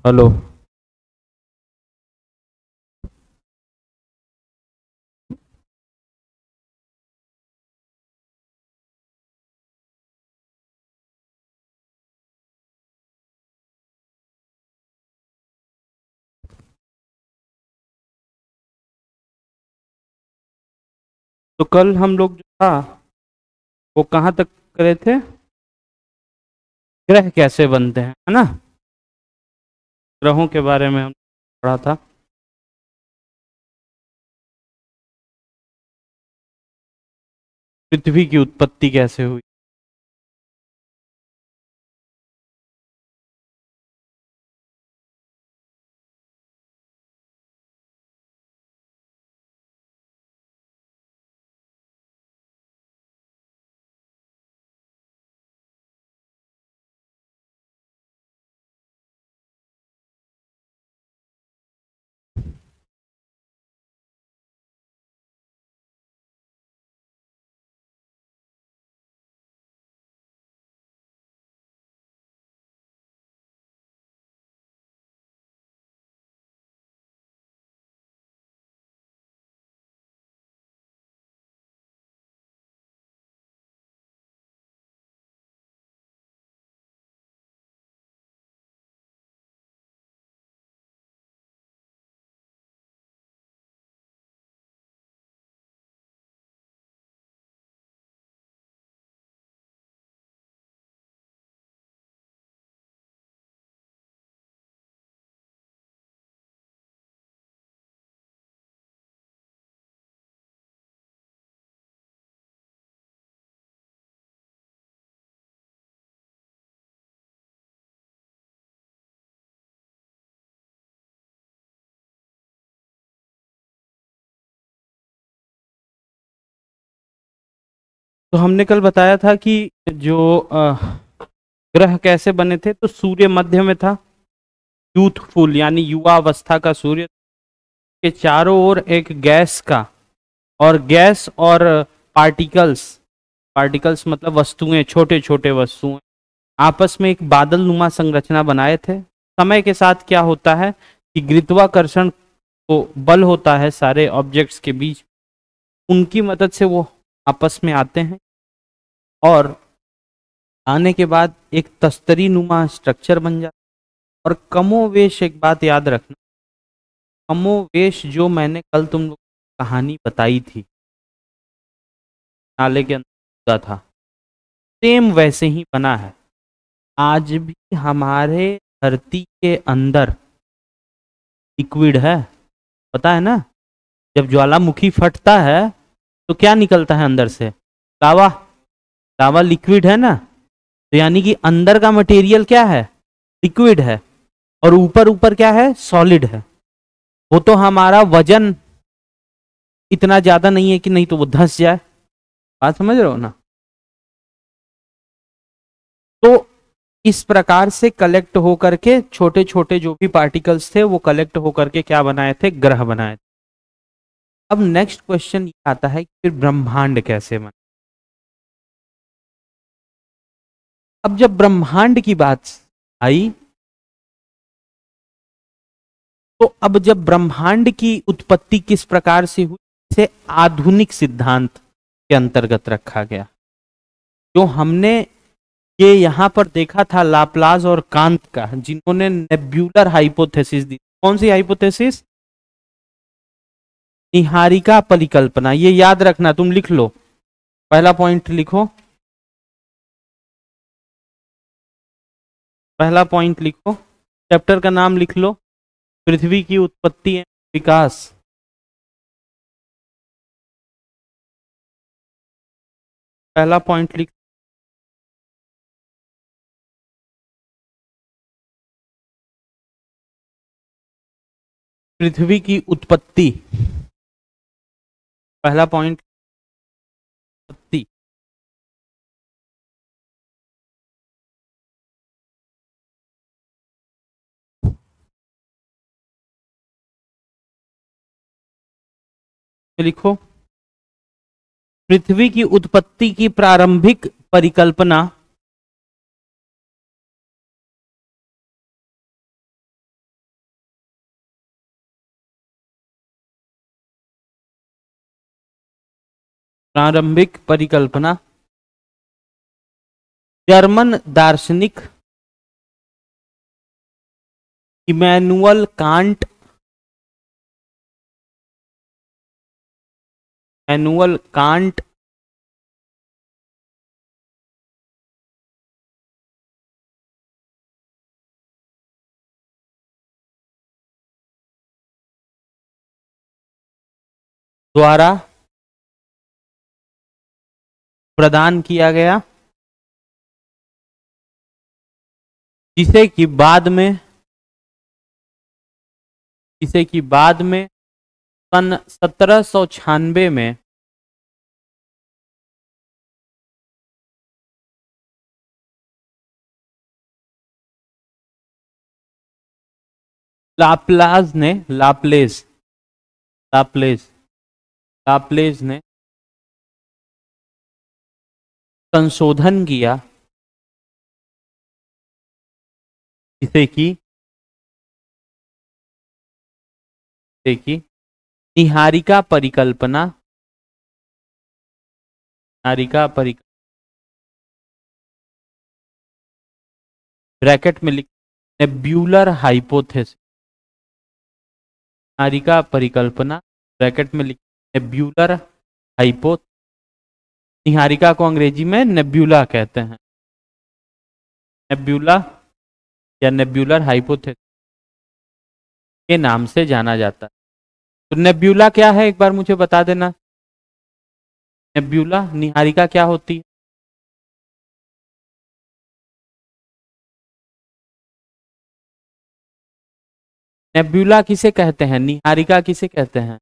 Hello. तो कल हम लोग जो था वो कहाँ तक करे थे? ग्रह कैसे बनते हैं, है ना। ग्रहों के बारे में हम पढ़ा था। पृथ्वी की उत्पत्ति कैसे हुई। तो हमने कल बताया था कि जो ग्रह कैसे बने थे, तो सूर्य मध्य में था। यूथफुल यानी युवा अवस्था का सूर्य के चारों ओर एक गैस का, और गैस और पार्टिकल्स, पार्टिकल्स मतलब वस्तुएं, छोटे छोटे वस्तुएं आपस में एक बादल नुमा संरचना बनाए थे। समय के साथ क्या होता है कि गुरुत्वाकर्षण को बल होता है सारे ऑब्जेक्ट्स के बीच, उनकी मदद से वो आपस में आते हैं, और आने के बाद एक तस्तरी नुमा स्ट्रक्चर बन जाता है। और कमोवेश एक बात याद रखना, कमोवेश जो मैंने कल तुम लोग को कहानी बताई थी, नाले के अंदर था, सेम वैसे ही बना है। आज भी हमारे धरती के अंदर लिक्विड है, पता है ना। जब ज्वालामुखी फटता है तो क्या निकलता है अंदर से? लावा। लावा लिक्विड है ना। तो यानी कि अंदर का मटेरियल क्या है? लिक्विड है, और ऊपर ऊपर क्या है? सॉलिड है। वो तो हमारा वजन इतना ज्यादा नहीं है कि नहीं तो वो धंस जाए। बात समझ रहे हो ना। तो इस प्रकार से कलेक्ट होकर के छोटे छोटे जो भी पार्टिकल्स थे वो कलेक्ट होकर के क्या बनाए थे? ग्रह बनाए थे। अब नेक्स्ट क्वेश्चन ये आता है कि फिर ब्रह्मांड कैसे बना। अब जब ब्रह्मांड की बात आई, तो अब जब ब्रह्मांड की उत्पत्ति किस प्रकार से हुई, इसे आधुनिक सिद्धांत के अंतर्गत रखा गया। जो हमने ये यहां पर देखा था लाप्लास और कांत का, जिन्होंने नेब्यूलर हाइपोथेसिस दी। कौन सी हाइपोथेसिस? निहारिका परिकल्पना। ये याद रखना, तुम लिख लो, पहला पॉइंट लिखो, पहला पॉइंट लिखो, चैप्टर का नाम लिख लो, पृथ्वी की उत्पत्ति एवं विकास। पहला पॉइंट लिख, पृथ्वी की उत्पत्ति, पहला पॉइंट उत्पत्ति। लिखो, पृथ्वी की उत्पत्ति की प्रारंभिक परिकल्पना प्रारंभिक परिकल्पना जर्मन दार्शनिक इमैनुअल कांट द्वारा प्रदान किया गया, जिसे कि बाद में सन 1796 में लाप्लास ने संशोधन किया, जिसे कि निहारिका परिकल्पना ब्रैकेट में लिख नेब्यूलर हाइपोथेसिस, निहारिका परिकल्पना ब्रैकेट में लिख नेब्यूलर हाइपोथेसिस। निहारिका को अंग्रेजी में नेब्यूला कहते हैं, नेब्यूला या नेब्यूलर हाइपोथेसिस के नाम से जाना जाता है। तो नेब्यूला क्या है, एक बार मुझे बता देना। नेब्यूला निहारिका क्या होती है? नेब्यूला किसे कहते हैं, निहारिका किसे कहते हैं?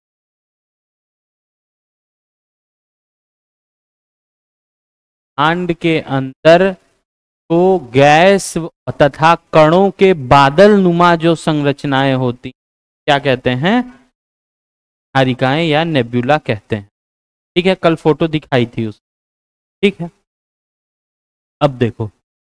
ब्रह्मांड के अंदर तो गैस तथा कणों के बादल नुमा जो संरचनाएं होती, क्या कहते हैं? निहारिकाएं या नेब्यूला कहते हैं। ठीक है, कल फोटो दिखाई थी उस। ठीक है, अब देखो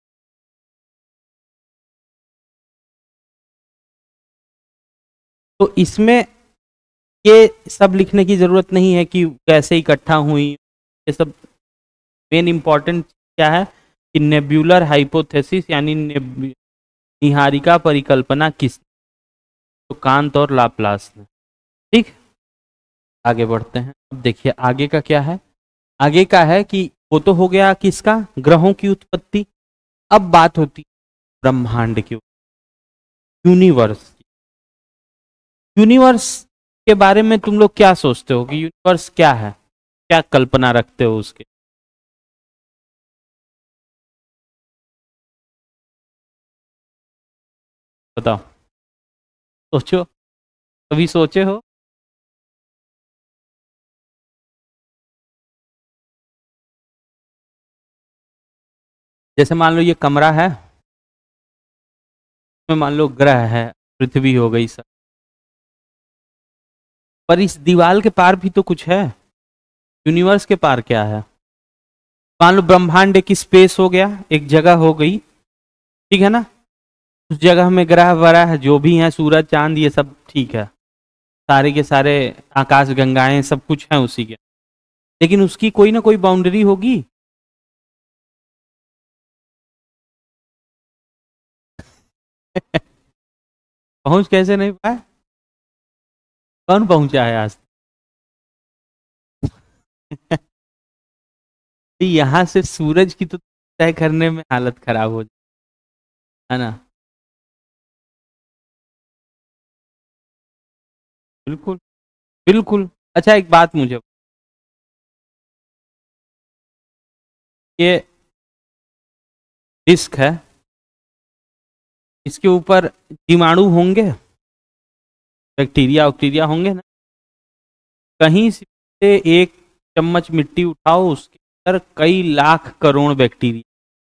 तो इसमें ये सब लिखने की जरूरत नहीं है कि कैसे इकट्ठा हुई, ये सब मेन इंपॉर्टेंट क्या है कि नेब्यूलर हाइपोथेसिस यानी निहारिका परिकल्पना किस, तो कांत और लाप्लास ने। ठीक, आगे बढ़ते हैं। अब देखिए आगे का क्या है। आगे का है कि वो तो हो गया किसका, ग्रहों की उत्पत्ति। अब बात होती ब्रह्मांड की, यूनिवर्स। यूनिवर्स के बारे में तुम लोग क्या सोचते हो कि यूनिवर्स क्या है, क्या कल्पना रखते हो उसके? बताओ, सोचो, कभी सोचे हो? जैसे मान लो ये कमरा है, इसमें मान लो ग्रह है, पृथ्वी हो गई सब, पर इस दीवार के पार भी तो कुछ है। यूनिवर्स के पार क्या है? मान लो ब्रह्मांड एक स्पेस हो गया, एक जगह हो गई, ठीक है ना। उस जगह में ग्रह वरह जो भी हैं, सूरज चांद ये सब ठीक है, सारे के सारे आकाश गंगाएं सब कुछ हैं उसी के, लेकिन उसकी कोई ना कोई बाउंड्री होगी। पहुंच कैसे नहीं पाए? कौन पहुंचा है आज? यहां से सूरज की तो तय करने में हालत खराब हो जाए, है ना। बिल्कुल बिल्कुल। अच्छा एक बात मुझे, ये डिस्क है, इसके ऊपर जीवाणु होंगे, बैक्टीरिया वैक्टीरिया होंगे ना। कहीं से एक चम्मच मिट्टी उठाओ, उसके अंदर कई लाख करोड़ बैक्टीरिया।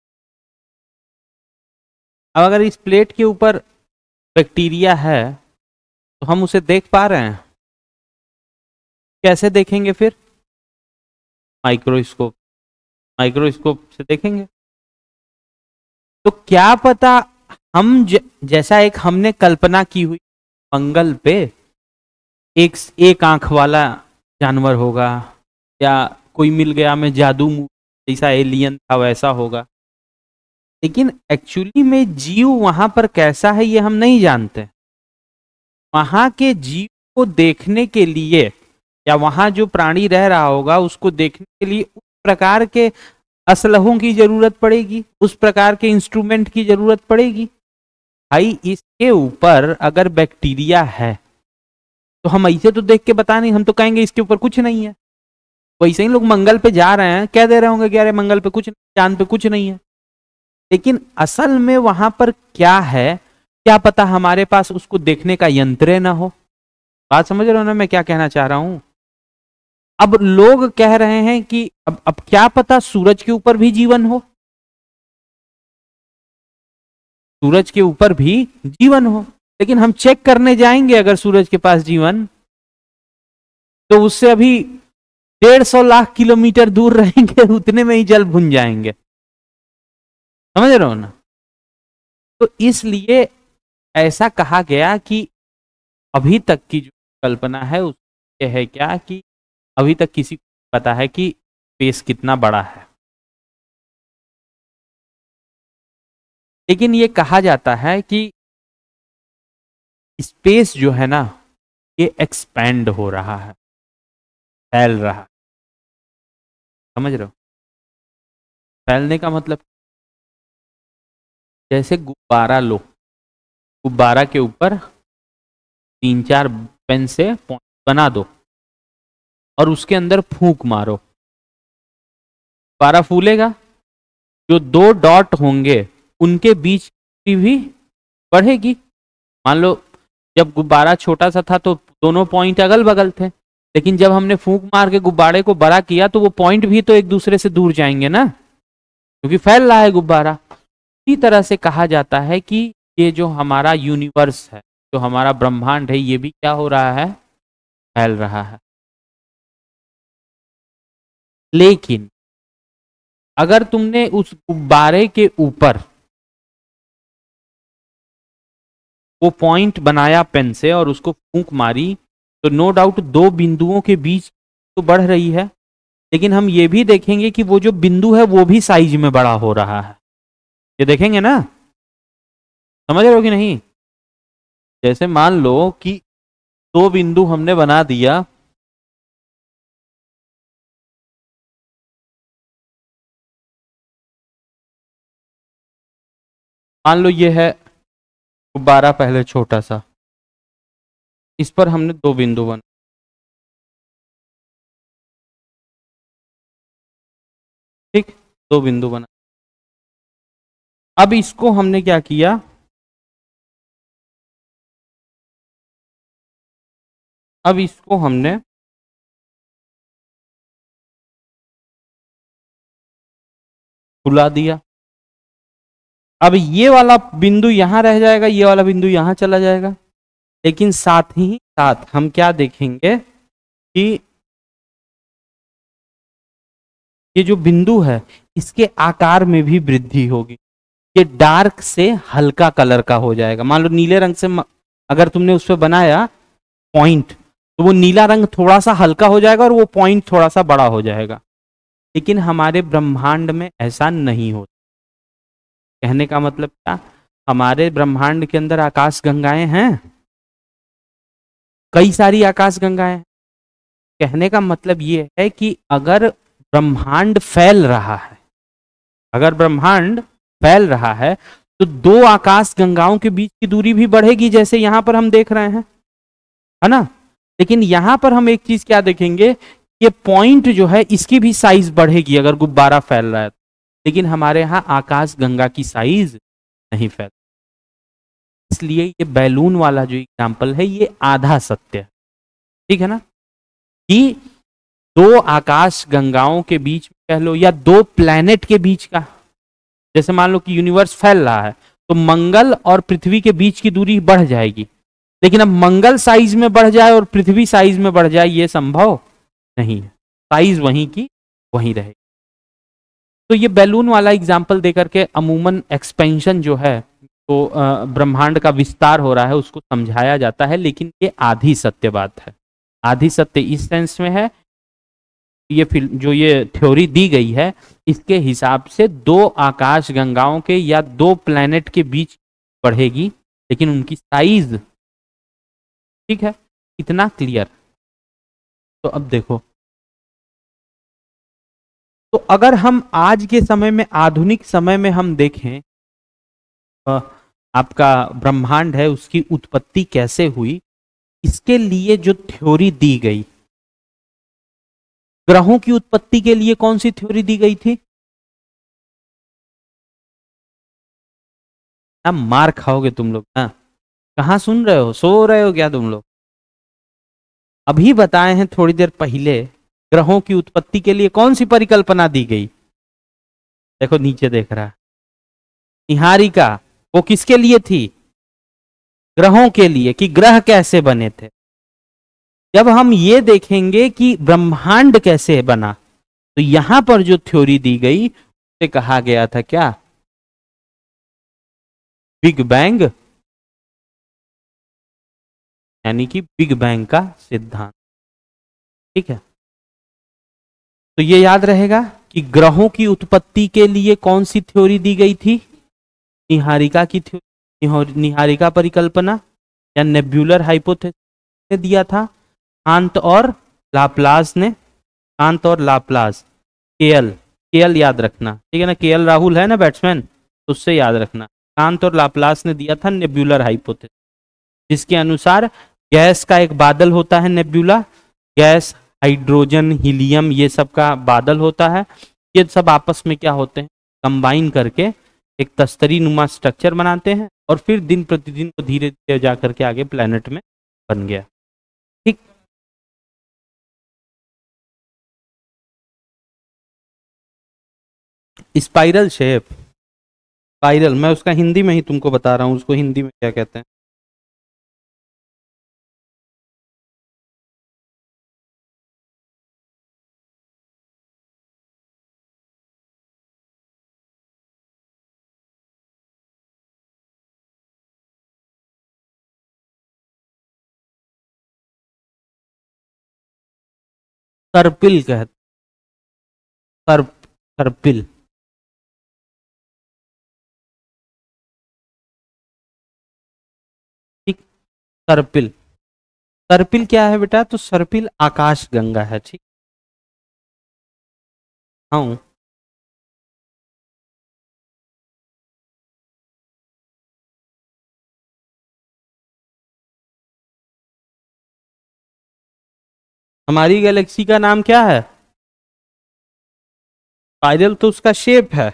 अब अगर इस प्लेट के ऊपर बैक्टीरिया है तो हम उसे देख पा रहे हैं? कैसे देखेंगे फिर? माइक्रोस्कोप, माइक्रोस्कोप से देखेंगे। तो क्या पता हम जैसा एक हमने कल्पना की हुई मंगल पे एक आंख वाला जानवर होगा, या कोई मिल गया मैं जादू जैसा एलियन था वैसा होगा, लेकिन एक्चुअली में जीव वहां पर कैसा है ये हम नहीं जानते। वहां के जीव को देखने के लिए या वहां जो प्राणी रह रहा होगा उसको देखने के लिए उस प्रकार के असलहों की जरूरत पड़ेगी, उस प्रकार के इंस्ट्रूमेंट की जरूरत पड़ेगी। भाई इसके ऊपर अगर बैक्टीरिया है तो हम ऐसे तो देख के बता नहीं, हम तो कहेंगे इसके ऊपर कुछ नहीं है। वैसे ही लोग मंगल पे जा रहे हैं, कह दे रहे होंगे कि अरे मंगल पे कुछ नहीं, चांद पे कुछ नहीं है, लेकिन असल में वहां पर क्या है क्या पता हमारे पास उसको देखने का यंत्र ना हो। बात समझ रहे हो ना मैं क्या कहना चाह रहा हूं। अब लोग कह रहे हैं कि अब क्या पता सूरज के ऊपर भी जीवन हो, सूरज के ऊपर भी जीवन हो, लेकिन हम चेक करने जाएंगे अगर सूरज के पास जीवन, तो उससे अभी 150 लाख किलोमीटर दूर रहेंगे, उतने में ही जल भुन जाएंगे। समझ रहे हो ना। तो इसलिए ऐसा कहा गया कि अभी तक की जो कल्पना है उसके है क्या कि अभी तक किसी को पता है कि स्पेस कितना बड़ा है, लेकिन ये कहा जाता है कि स्पेस जो है ना ये एक्सपैंड हो रहा है, फैल रहा है। समझ रहे हो। फैलने का मतलब जैसे गुब्बारा लो, गुब्बारा के ऊपर 3-4 पेन से पॉइंट बना दो और उसके अंदर फूंक मारो, गुब्बारा फूलेगा। जो 2 डॉट होंगे उनके बीच की भी बढ़ेगी। मान लो जब गुब्बारा छोटा सा था तो दोनों पॉइंट अगल बगल थे, लेकिन जब हमने फूंक मार के गुब्बारे को बड़ा किया तो वो पॉइंट भी तो एक दूसरे से दूर जाएंगे ना, क्योंकि फैल रहा है गुब्बारा। इसी तरह से कहा जाता है कि ये जो हमारा यूनिवर्स है, जो हमारा ब्रह्मांड है, ये भी क्या हो रहा है, फैल रहा है। लेकिन अगर तुमने उस गुब्बारे के ऊपर वो पॉइंट बनाया पेन से और उसको फूंक मारी, तो नो डाउट 2 बिंदुओं के बीच तो बढ़ रही है, लेकिन हम ये भी देखेंगे कि वो जो बिंदु है वो भी साइज में बड़ा हो रहा है। ये देखेंगे ना। समझ रहे हो कि नहीं। जैसे मान लो कि 2 बिंदु हमने बना दिया, मान लो ये है गुब्बारा पहले छोटा सा, इस पर हमने 2 बिंदु बना, ठीक, 2 बिंदु बना। अब इसको हमने क्या किया, अब इसको हमने फुला दिया। अब ये वाला बिंदु यहां रह जाएगा, ये वाला बिंदु यहां चला जाएगा, लेकिन साथ ही साथ हम क्या देखेंगे कि ये जो बिंदु है इसके आकार में भी वृद्धि होगी। ये डार्क से हल्का कलर का हो जाएगा। मान लो नीले रंग से अगर तुमने उस पर बनाया पॉइंट, तो वो नीला रंग थोड़ा सा हल्का हो जाएगा और वो पॉइंट थोड़ा सा बड़ा हो जाएगा। लेकिन हमारे ब्रह्मांड में ऐसा नहीं होता। कहने का मतलब क्या, हमारे ब्रह्मांड के अंदर आकाश गंगाएं हैं, कई सारी आकाश गंगाएं। कहने का मतलब ये है कि अगर ब्रह्मांड फैल रहा है, अगर ब्रह्मांड फैल रहा है तो 2 आकाश गंगाओं के बीच की दूरी भी बढ़ेगी, जैसे यहां पर हम देख रहे हैं, है ना। लेकिन यहां पर हम एक चीज क्या देखेंगे, ये पॉइंट जो है इसकी भी साइज बढ़ेगी अगर गुब्बारा फैल रहा है। लेकिन हमारे यहाँ आकाश गंगा की साइज नहीं फैल, इसलिए ये बैलून वाला जो एग्जाम्पल है ये आधा सत्य है। ठीक है ना, कि 2 आकाश गंगाओं के बीच में कह लो या 2 प्लैनेट के बीच का, जैसे मान लो कि यूनिवर्स फैल रहा है तो मंगल और पृथ्वी के बीच की दूरी बढ़ जाएगी, लेकिन अब मंगल साइज में बढ़ जाए और पृथ्वी साइज में बढ़ जाए ये संभव नहीं है, साइज वहीं की वहीं रहेगी। तो ये बैलून वाला एग्जाम्पल देकर के अमूमन एक्सपेंशन जो है तो ब्रह्मांड का विस्तार हो रहा है उसको समझाया जाता है, लेकिन ये आधी सत्य बात है। आधी सत्य इस सेंस में है ये फिल्म जो ये थ्योरी दी गई है, इसके हिसाब से दो आकाश गंगाओं के या दो प्लैनेट के बीच बढ़ेगी, लेकिन उनकी साइज, ठीक है, इतना क्लियर। तो अब देखो, तो अगर हम आज के समय में, आधुनिक समय में हम देखें, आपका ब्रह्मांड है उसकी उत्पत्ति कैसे हुई, इसके लिए जो थ्योरी दी गई, ग्रहों की उत्पत्ति के लिए कौन सी थ्योरी दी गई थी? अब मार खाओगे तुम लोग ना, कहां सुन रहे हो, सो रहे हो क्या तुम लोग? अभी बताए हैं थोड़ी देर पहले, ग्रहों की उत्पत्ति के लिए कौन सी परिकल्पना दी गई? देखो नीचे देख रहा है, निहारिका, वो किसके लिए थी? ग्रहों के लिए, कि ग्रह कैसे बने थे। जब हम ये देखेंगे कि ब्रह्मांड कैसे बना, तो यहां पर जो थ्योरी दी गई उसे कहा गया था क्या? बिग बैंग, यानी कि बिग बैंग का सिद्धांत। ठीक है, तो ये याद रहेगा कि ग्रहों की उत्पत्ति के लिए कौन सी थ्योरी दी गई थी? निहारिका की थ्योरी, निहारिका परिकल्पना या नेब्यूलर हाइपोथेसिस ने दिया था कांत और लाप्लास ने। कांत और लाप्लास, केएल, केएल याद रखना, ठीक है ना, केएल राहुल है ना बैट्समैन, तो उससे याद रखना। कांत और लाप्लास ने दिया था नेब्यूलर हाइपोथेसिस, जिसके अनुसार गैस का एक बादल होता है नेब्यूला, गैस, हाइड्रोजन, हीलियम, ये सब का बादल होता है। ये सब आपस में क्या होते हैं, कंबाइन करके एक तस्तरी नुमा स्ट्रक्चर बनाते हैं, और फिर दिन प्रतिदिन वो धीरे धीरे जा करके आगे प्लेनेट में बन गया। ठीक, स्पाइरल शेप, स्पाइरल, मैं उसका हिंदी में ही तुमको बता रहा हूँ, उसको हिंदी में क्या कहते हैं। सर्पिल कहते, सर्प, सर्पिल। ठीक, सर्पिल, सर्पिल क्या है बेटा? तो सर्पिल आकाश गंगा है। ठीक, हाँ, हमारी गैलेक्सी का नाम क्या है? स्पाइरल तो उसका शेप है,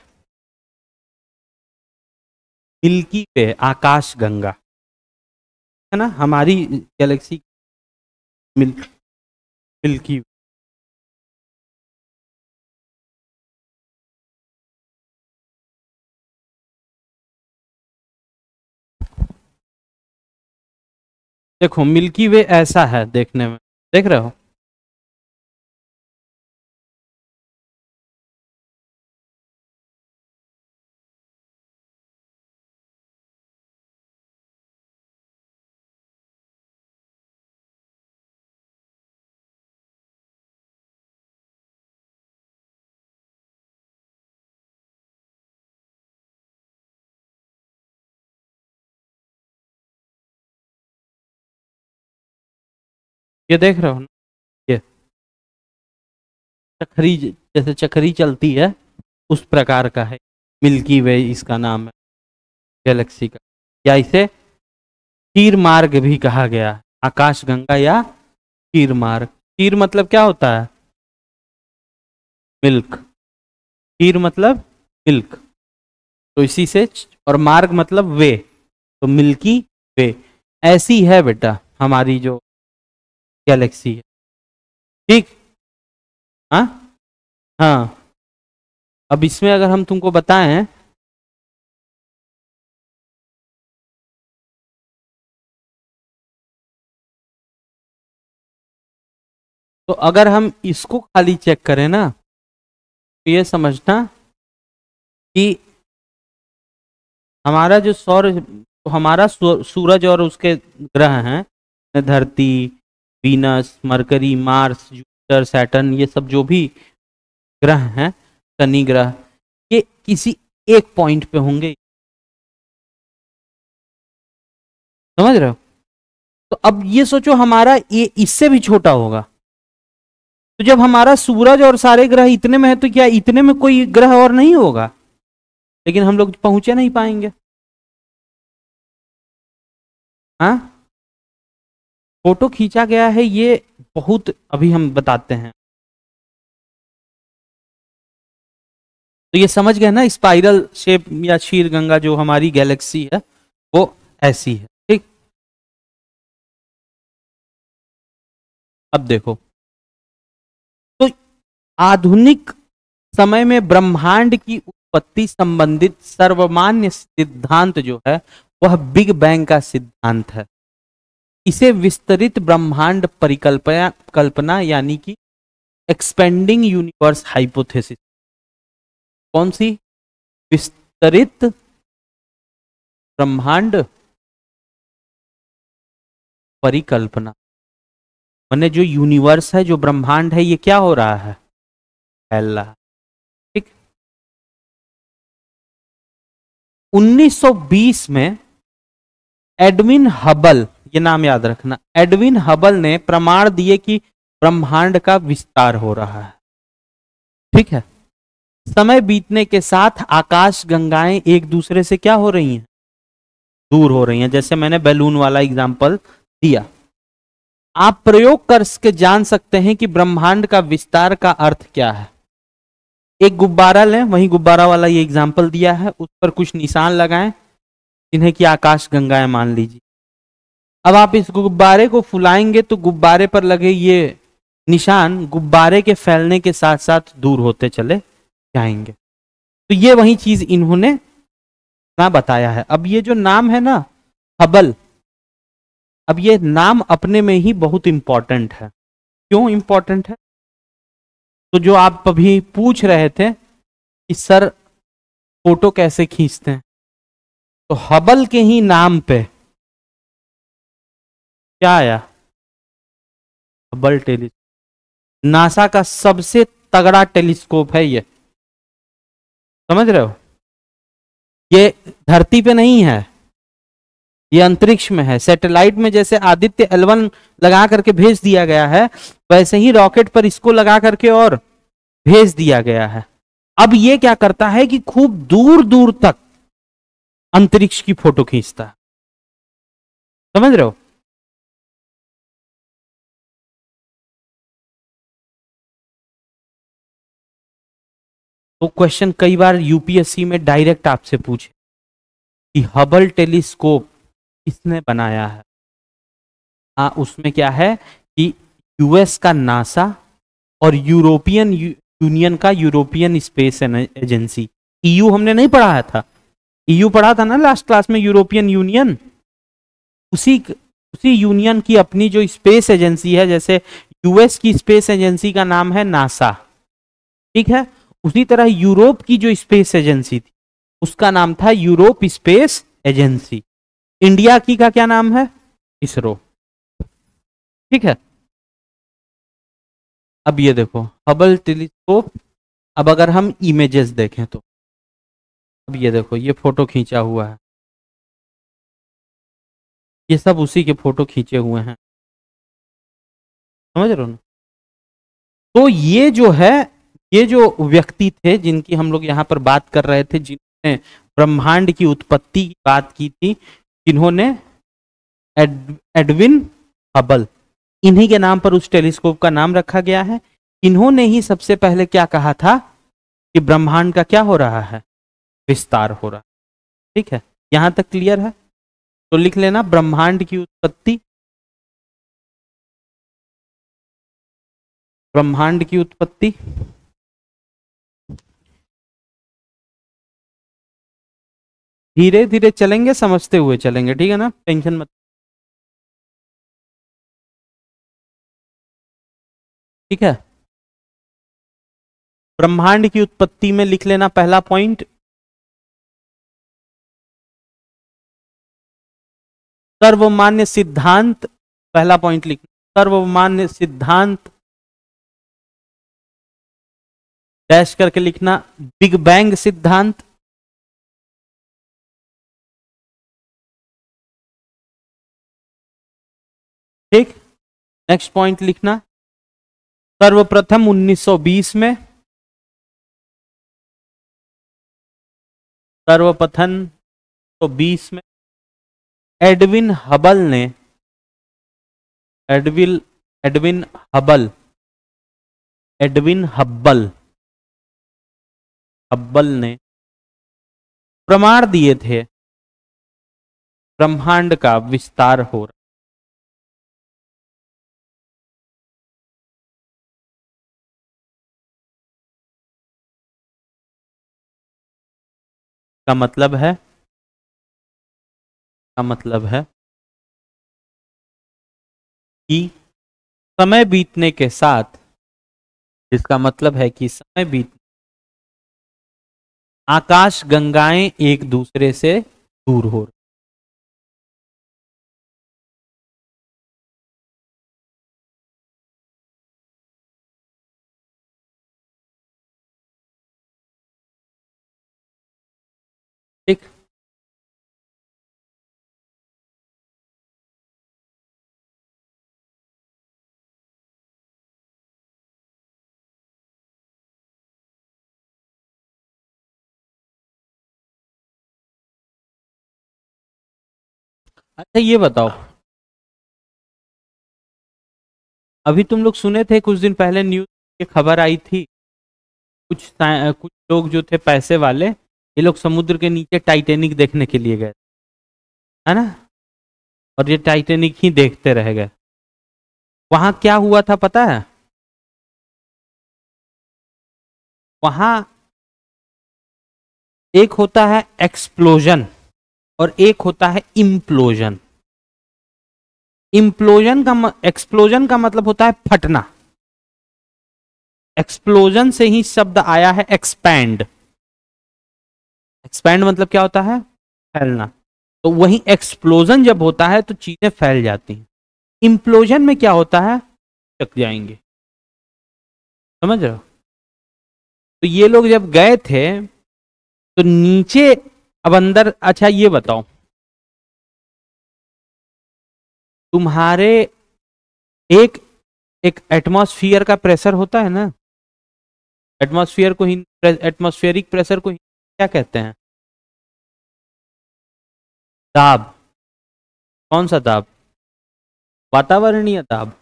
मिल्की वे, आकाश गंगा, है ना, हमारी गैलेक्सी मिल, मिल्की वे। देखो मिल्की वे ऐसा है देखने में, देख रहे हो? ये देख रहे हो ना, ये चक्री, जैसे चक्री चलती है उस प्रकार का है, मिल्की वे इसका नाम है गैलेक्सी का, या इसे क्षीर मार्ग भी कहा गया है, आकाश गंगा या क्षीर मार्ग। क्षीर मतलब क्या होता है? मिल्क, क्षीर मतलब मिल्क, तो इसी से, और मार्ग मतलब वे, तो मिल्की वे ऐसी है बेटा हमारी जो गैलेक्सी है। ठीक, हाँ, हाँ, अब इसमें अगर हम तुमको बताएं, तो अगर हम इसको खाली चेक करें ना, तो ये समझना कि हमारा जो सौर, हमारा सूरज और उसके ग्रह हैं, धरती, Venus, Mercury, Mars, Jupiter, Jupiter, Saturn, ये सब जो भी ग्रह हैं, शनि ग्रह, ये किसी एक पॉइंट पे होंगे। समझ रहे हो? तो अब ये सोचो हमारा ये इससे भी छोटा होगा। तो जब हमारा सूरज और सारे ग्रह इतने में है तो क्या इतने में कोई ग्रह और नहीं होगा? लेकिन हम लोग पहुंचे नहीं पाएंगे। हाँ, फोटो खींचा गया है ये बहुत, अभी हम बताते हैं। तो ये समझ गए ना, स्पाइरल शेप या क्षीर गंगा जो हमारी गैलेक्सी है वो ऐसी है। ठीक, अब देखो, तो आधुनिक समय में ब्रह्मांड की उत्पत्ति संबंधित सर्वमान्य सिद्धांत जो है वह बिग बैंग का सिद्धांत है। इसे विस्तरित ब्रह्मांड परिकल्पना कल्पना यानी कि एक्सपेंडिंग यूनिवर्स हाइपोथेसिस। कौन सी? विस्तरित ब्रह्मांड परिकल्पना, माने जो यूनिवर्स है, जो ब्रह्मांड है, ये क्या हो रहा है? फैल रहा है। ठीक, 1920 में एडविन हबल, ये नाम याद रखना, एडविन हबल ने प्रमाण दिए कि ब्रह्मांड का विस्तार हो रहा है। ठीक है, समय बीतने के साथ आकाश गंगाएं एक दूसरे से क्या हो रही हैं? दूर हो रही हैं। जैसे मैंने बैलून वाला एग्जांपल दिया। आप प्रयोग करके जान सकते हैं कि ब्रह्मांड का विस्तार का अर्थ क्या है। एक गुब्बारा लें, वही गुब्बारा वाला ये एग्जांपल दिया है, उस पर कुछ निशान लगाएं, इन्हें कि आकाश गंगाएं मान लीजिए। अब आप इस गुब्बारे को फुलाएंगे तो गुब्बारे पर लगे ये निशान गुब्बारे के फैलने के साथ साथ दूर होते चले जाएंगे। तो ये वही चीज इन्होंने ना बताया है। अब ये जो नाम है ना, हबल, अब ये नाम अपने में ही बहुत इंपॉर्टेंट है। क्यों इंपॉर्टेंट है? तो जो आप अभी पूछ रहे थे कि सर फोटो कैसे खींचते हैं, तो हबल के ही नाम पे क्या आया? Hubble telescope. नासा का सबसे तगड़ा टेलीस्कोप है ये। समझ रहे हो? ये धरती पे नहीं है, ये अंतरिक्ष में है। सैटेलाइट में जैसे आदित्य L1 लगा करके भेज दिया गया है, वैसे ही रॉकेट पर इसको लगा करके और भेज दिया गया है। अब ये क्या करता है कि खूब दूर दूर तक अंतरिक्ष की फोटो खींचता है। समझ रहे हो? तो क्वेश्चन कई बार यूपीएससी में डायरेक्ट आपसे पूछे कि हबल टेलीस्कोप किसने बनाया है। हाँ, उसमें क्या है कि यूएस का नासा और यूरोपियन यूनियन का यूरोपियन स्पेस एजेंसी, ईयू हमने नहीं पढ़ाया था? ईयू पढ़ा था ना लास्ट क्लास में, यूरोपियन यूनियन। उसी उसी यूनियन की अपनी जो स्पेस एजेंसी है, जैसे यूएस की स्पेस एजेंसी का नाम है नासा, ठीक है, उसी तरह यूरोप की जो स्पेस एजेंसी थी उसका नाम था यूरोप स्पेस एजेंसी। इंडिया की का क्या नाम है? इसरो। ठीक है, अब ये देखो हबल टेलीस्कोप। अब अगर हम इमेजेस देखें तो अब ये देखो, ये फोटो खींचा हुआ है, ये सब उसी के फोटो खींचे हुए हैं। समझ रहे हो ना? तो ये जो है, ये जो व्यक्ति थे जिनकी हम लोग यहाँ पर बात कर रहे थे, जिन्होंने ब्रह्मांड की उत्पत्ति की बात की थी, जिन्होंने एडविन हबल, इन्हीं के नाम पर उस टेलीस्कोप का नाम रखा गया है। इन्होंने ही सबसे पहले क्या कहा था कि ब्रह्मांड का क्या हो रहा है? विस्तार हो रहा है। ठीक है, यहां तक क्लियर है? तो लिख लेना ब्रह्मांड की उत्पत्ति, ब्रह्मांड की उत्पत्ति। धीरे धीरे चलेंगे, समझते हुए चलेंगे, ठीक है ना, टेंशन मत। ठीक है, ब्रह्मांड की उत्पत्ति में लिख लेना पहला पॉइंट, सर्वमान्य सिद्धांत। पहला पॉइंट लिख, सर्वमान्य सिद्धांत डैश करके लिखना बिग बैंग सिद्धांत। ठीक, नेक्स्ट पॉइंट लिखना सर्वप्रथम 1920 में, सर्वप्रथम तो 20 में एडविन हबल ने, Edwin Edwin Hubble Edwin Hubble Hubble ने प्रमाण दिए थे ब्रह्मांड का विस्तार हो रहा। का मतलब है, का मतलब है कि समय बीतने के साथ, इसका मतलब है कि समय बीत आकाश गंगाएं एक दूसरे से दूर हो रही। ठीक, अच्छा ये बताओ, अभी तुम लोग सुने थे कुछ दिन पहले न्यूज की खबर आई थी, कुछ लोग जो थे पैसे वाले, ये लोग समुद्र के नीचे टाइटैनिक देखने के लिए गए, है ना, और ये टाइटैनिक ही देखते रह गए। वहां क्या हुआ था पता है? वहां एक होता है एक्सप्लोजन और एक होता है इम्प्लोजन। एक्सप्लोजन का मतलब होता है फटना। एक्सप्लोजन से ही शब्द आया है एक्सपैंड। एक्सपैंड मतलब क्या होता है? फैलना। तो वही एक्सप्लोजन जब होता है तो चीजें फैल जाती हैं। इम्प्लोजन में क्या होता है? चक जाएंगे। समझ रहे हो? तो ये लोग जब गए थे तो नीचे, अब अंदर, अच्छा ये बताओ, तुम्हारे एक एक एटमॉस्फियर का प्रेशर होता है ना, एटमॉस्फियर को ही, एटमॉस्फेरिक प्रेशर को ही क्या कहते हैं? दाब। कौन सा दाब? वातावरणीय दाब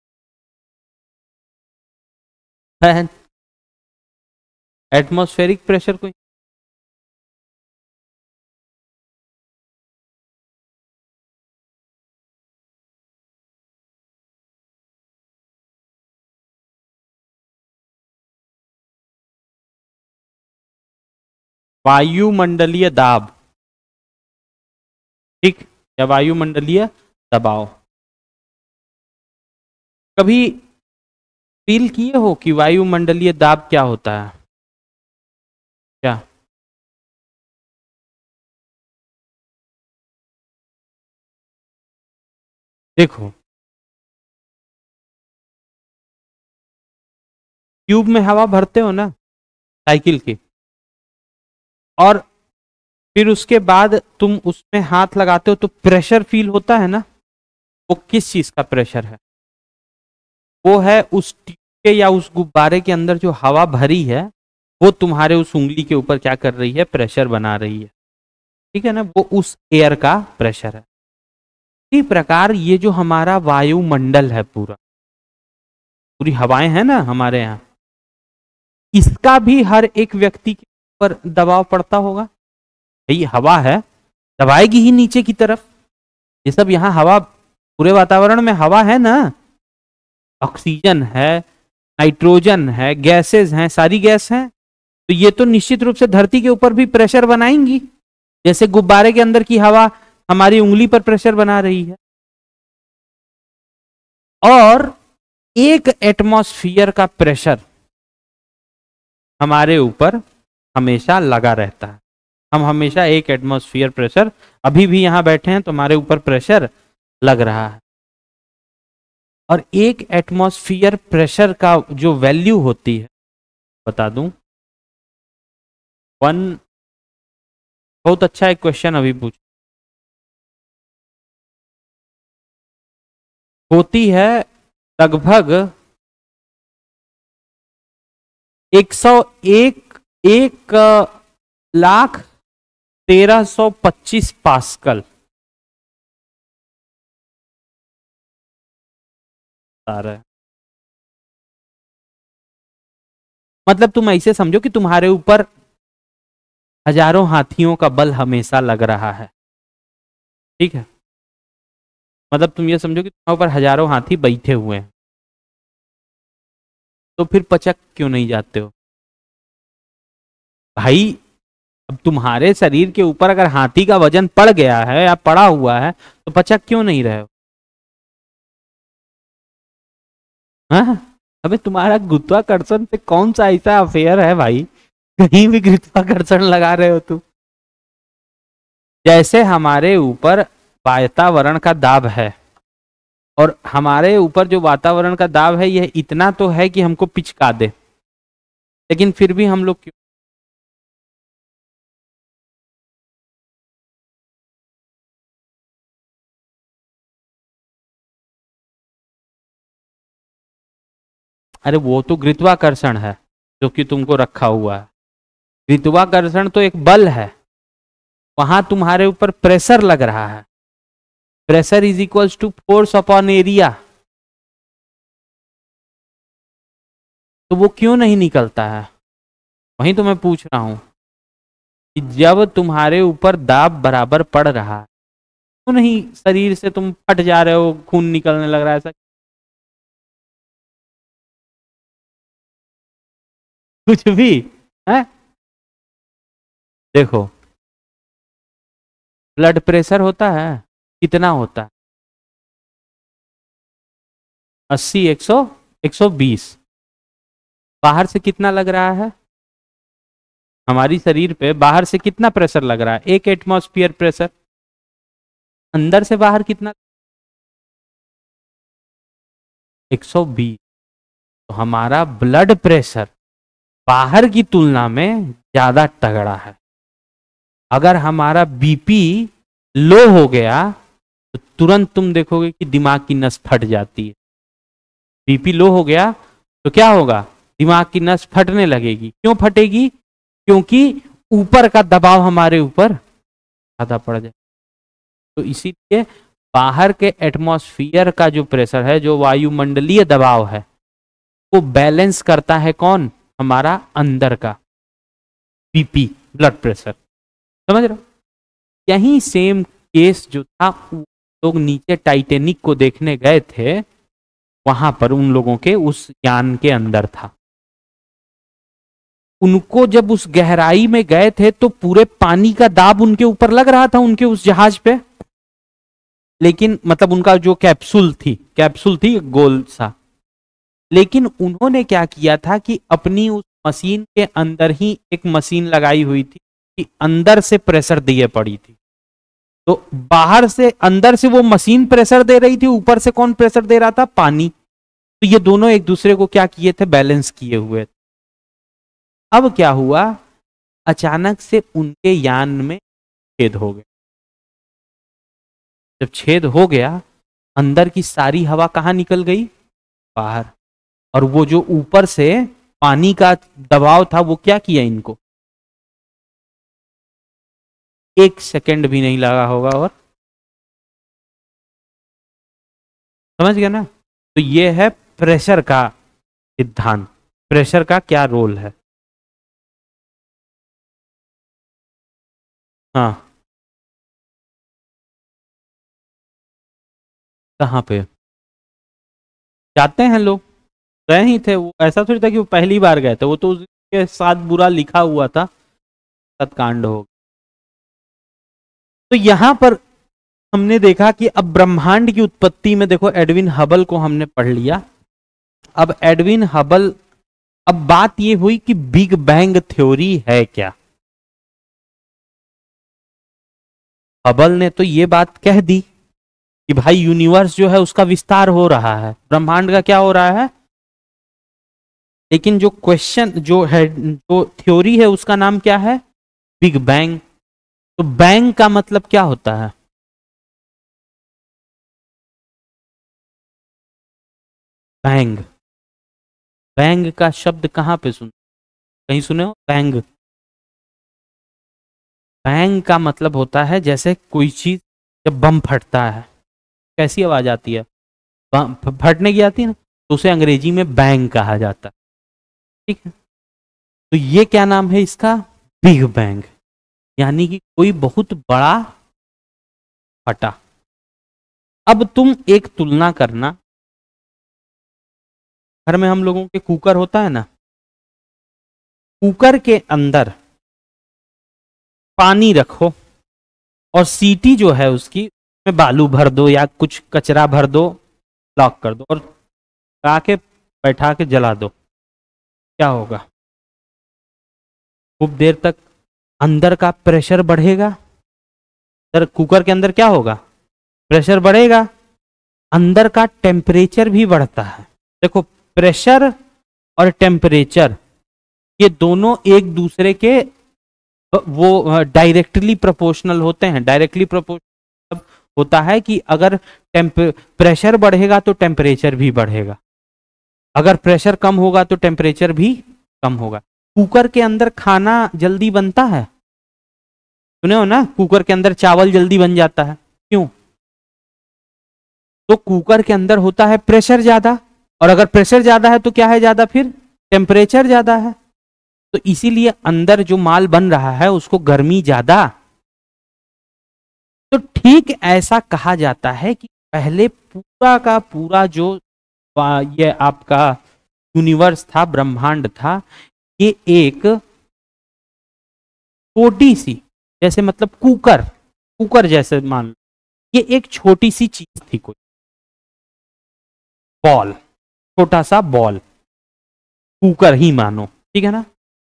है। एटमॉस्फेरिक प्रेशर को वायुमंडलीय दाब, ठीक, या वायुमंडलीय दबाव। कभी फील किए हो कि वायुमंडलीय दाब क्या होता है? क्या? देखो, ट्यूब में हवा भरते हो ना साइकिल की, और फिर उसके बाद तुम उसमें हाथ लगाते हो तो प्रेशर फील होता है ना। वो किस चीज का प्रेशर है? वो है उस ट्यूब के या उस गुब्बारे के अंदर जो हवा भरी है, वो तुम्हारे उस उंगली के ऊपर क्या कर रही है? प्रेशर बना रही है। ठीक है ना, वो उस एयर का प्रेशर है। इसी प्रकार ये जो हमारा वायुमंडल है, पूरा पूरी हवाएं हैं ना हमारे यहाँ, इसका भी हर एक व्यक्ति के ऊपर दबाव पड़ता होगा। भाई हवा है, दबाएगी ही नीचे की तरफ। ये सब यहाँ हवा, पूरे वातावरण में हवा है ना, ऑक्सीजन है, नाइट्रोजन है, गैसेस हैं, सारी गैस हैं। तो ये तो निश्चित रूप से धरती के ऊपर भी प्रेशर बनाएंगी, जैसे गुब्बारे के अंदर की हवा हमारी उंगली पर प्रेशर बना रही है। और एक एटमॉस्फियर का प्रेशर हमारे ऊपर हमेशा लगा रहता है। हम हमेशा एक एटमॉस्फियर प्रेशर, अभी भी यहां बैठे हैं तो हमारे ऊपर प्रेशर लग रहा है। और एक एटमॉस्फियर प्रेशर का जो वैल्यू होती है बता दूं। वन बहुत अच्छा एक क्वेश्चन अभी पूछ, होती है लगभग 101 लाख 1325 पास्कल आ रहा है। मतलब तुम ऐसे समझो कि तुम्हारे ऊपर हजारों हाथियों का बल हमेशा लग रहा है, ठीक है। मतलब तुम ये समझो कि तुम्हारे ऊपर हजारों हाथी बैठे हुए हैं, तो फिर पचक क्यों नहीं जाते हो भाई? अब तुम्हारे शरीर के ऊपर अगर हाथी का वजन पड़ गया है या पड़ा हुआ है, तो पचक क्यों नहीं रहे हो? हाँ? अबे तुम्हारा गुरुत्वाकर्षण से कौन सा ऐसा अफेयर है भाई, कहीं भी गुरुत्वाकर्षण लगा रहे हो तुम? जैसे हमारे ऊपर वातावरण का दाब है, और हमारे ऊपर जो वातावरण का दाब है यह इतना तो है कि हमको पिचका दे, लेकिन फिर भी हम लोग क्यों? अरे वो तो गुरुत्वाकर्षण है जो कि तुमको रखा हुआ है। गुरुत्वाकर्षण तो एक बल है, वहां तुम्हारे ऊपर प्रेशर लग रहा है। Pressure is equals to force upon area. तो वो क्यों नहीं निकलता है? वही तो मैं पूछ रहा हूं कि जब तुम्हारे ऊपर दाब बराबर पड़ रहा है, तो नहीं शरीर से तुम फट जा रहे हो, खून निकलने लग रहा है, ऐसा कुछ भी है? देखो, ब्लड प्रेशर होता है, कितना होता है? 80, 100, 120। बाहर से कितना लग रहा है? हमारी शरीर पे बाहर से कितना प्रेशर लग रहा है? 1 एटमॉस्फेयर प्रेशर। अंदर से बाहर कितना? 120। तो हमारा ब्लड प्रेशर बाहर की तुलना में ज्यादा तगड़ा है। अगर हमारा बीपी लो हो गया तो तुरंत तुम देखोगे कि दिमाग की नस फट जाती है। बीपी लो हो गया तो क्या होगा? दिमाग की नस फटने लगेगी। क्यों फटेगी? क्योंकि ऊपर का दबाव हमारे ऊपर ज्यादा पड़ जाए। तो इसीलिए बाहर के एटमॉस्फेयर का जो प्रेशर है, जो वायुमंडलीय दबाव है, वो बैलेंस करता है कौन? हमारा अंदर का बीपी, ब्लड प्रेशर। समझ रहे हो? यही सेम केस जो था, लोग नीचे टाइटेनिक को देखने गए थे, वहां पर उन लोगों के उस यान के अंदर था। उनको जब उस गहराई में गए थे तो पूरे पानी का दाब उनके ऊपर लग रहा था, उनके उस जहाज पे। लेकिन मतलब उनका जो कैप्सूल थी गोल सा। लेकिन उन्होंने क्या किया था कि अपनी उस मशीन के अंदर ही एक मशीन लगाई हुई थी कि अंदर से प्रेशर दिए पड़ी थी। तो बाहर से अंदर से वो मशीन प्रेशर दे रही थी, ऊपर से कौन प्रेशर दे रहा था? पानी। तो ये दोनों एक दूसरे को क्या किए थे? बैलेंस किए हुए थे। अब क्या हुआ? अचानक से उनके यान में छेद हो गया। जब छेद हो गया, अंदर की सारी हवा कहां निकल गई? बाहर। और वो जो ऊपर से पानी का दबाव था, वो क्या किया इनको? 1 सेकंड भी नहीं लगा होगा। और समझ गया ना? तो ये है प्रेशर का सिद्धांत। प्रेशर का क्या रोल है? हाँ, कहाँ पे जाते हैं लोग? गए ही थे वो, ऐसा थोड़ी था कि वो पहली बार गए थे, वो तो उसके साथ बुरा लिखा हुआ था, सत्कांड हो। तो यहां पर हमने देखा कि अब ब्रह्मांड की उत्पत्ति में देखो, एडविन हबल को हमने पढ़ लिया। अब एडविन हबल, अब बात ये हुई कि बिग बैंग थ्योरी है क्या? हबल ने तो ये बात कह दी कि भाई यूनिवर्स जो है उसका विस्तार हो रहा है, ब्रह्मांड का क्या हो रहा है? लेकिन जो क्वेश्चन जो है, जो थ्योरी है, उसका नाम क्या है? Big bang. तो बैंग का मतलब क्या होता है? बैंग। बैंग का शब्द कहाँ पे सुन, कहीं सुने हो बैंग? बैंग का मतलब होता है जैसे कोई चीज, जब बम फटता है कैसी आवाज आती है? फटने की आती है ना, तो उसे अंग्रेजी में बैंग कहा जाता है। ठीक है, तो ये क्या नाम है इसका? Big bang. यानी कि कोई बहुत बड़ा फटा। अब तुम एक तुलना करना, घर में हम लोगों के कुकर होता है ना, कुकर के अंदर पानी रखो और सीटी जो है उसकी में बालू भर दो या कुछ कचरा भर दो, लॉक कर दो और आके बैठा के जला दो, क्या होगा? खूब देर तक अंदर का प्रेशर बढ़ेगा। सर कुकर के अंदर क्या होगा? प्रेशर बढ़ेगा, अंदर का टेम्परेचर भी बढ़ता है। देखो, प्रेशर और टेम्परेचर ये दोनों एक दूसरे के वो डायरेक्टली प्रोपोर्शनल होते हैं। डायरेक्टली प्रोपोर्शनल होता है कि अगर प्रेशर बढ़ेगा तो टेम्परेचर भी बढ़ेगा, अगर प्रेशर कम होगा तो टेम्परेचर भी कम होगा। कुकर के अंदर खाना जल्दी बनता है, सुने हो ना, कुकर के अंदर चावल जल्दी बन जाता है, क्यों? तो कुकर के अंदर होता है प्रेशर ज्यादा, और अगर प्रेशर ज्यादा है तो क्या है ज्यादा? फिर टेम्परेचर ज्यादा है। तो इसीलिए अंदर जो माल बन रहा है उसको गर्मी ज्यादा। तो ठीक ऐसा कहा जाता है कि पहले पूरा का पूरा जो ये आपका यूनिवर्स था, ब्रह्मांड था, ये एक छोटी सी, जैसे मतलब कुकर, कुकर जैसे मान लो, ये एक छोटी सी चीज थी, कोई बॉल, छोटा सा बॉल, कुकर ही मानो, ठीक है ना।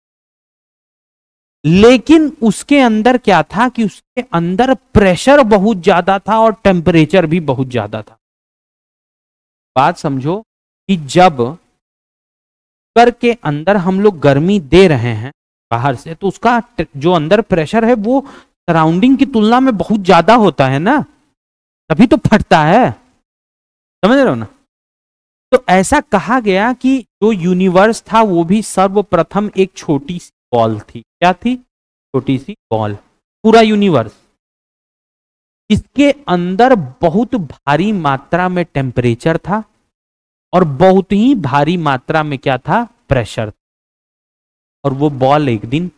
लेकिन उसके अंदर क्या था कि उसके अंदर प्रेशर बहुत ज्यादा था और टेम्परेचर भी बहुत ज्यादा था। बात समझो कि जब कुकर के अंदर हम लोग गर्मी दे रहे हैं बाहर से, तो उसका जो अंदर प्रेशर है वो सराउंडिंग की तुलना में बहुत ज्यादा होता है ना, तभी तो फटता है, समझ रहे हो ना। तो ऐसा कहा गया कि जो यूनिवर्स था वो भी सर्वप्रथम एक छोटी सी बॉल थी। क्या थी? छोटी सी बॉल। पूरा यूनिवर्स, इसके अंदर बहुत भारी मात्रा में टेम्परेचर था और बहुत ही भारी मात्रा में क्या था? प्रेशर। और वो बॉल एक दिन,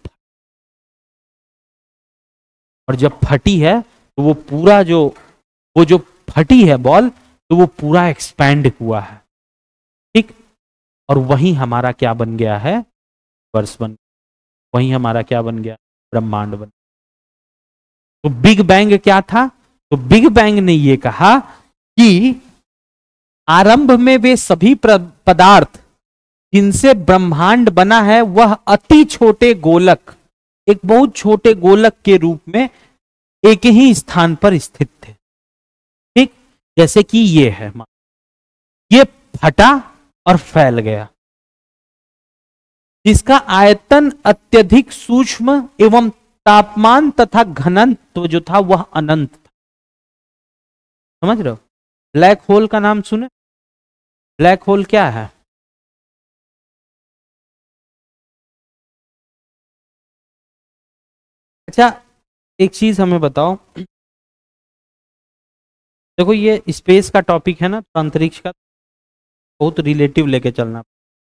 और जब फटी है तो वो पूरा जो, वो जो फटी है बॉल, तो वो पूरा एक्सपैंड हुआ है, ठीक। और वही हमारा क्या बन गया है? वर्ष बन, वही हमारा क्या बन गया? ब्रह्मांड बन। तो बिग बैंग क्या था? तो बिग बैंग ने ये कहा कि आरंभ में वे सभी पदार्थ जिनसे ब्रह्मांड बना है वह अति छोटे गोलक, एक बहुत छोटे गोलक के रूप में एक ही स्थान पर स्थित थे, ठीक। जैसे कि ये है, ये फटा और फैल गया, जिसका आयतन अत्यधिक सूक्ष्म एवं तापमान तथा घनत्व जो था वह अनंत था। समझ रहे हो? ब्लैक होल का नाम सुने? ब्लैक होल क्या है? अच्छा, एक चीज हमें बताओ, देखो ये स्पेस का टॉपिक है ना, तो अंतरिक्ष का बहुत रिलेटिव लेके चलना।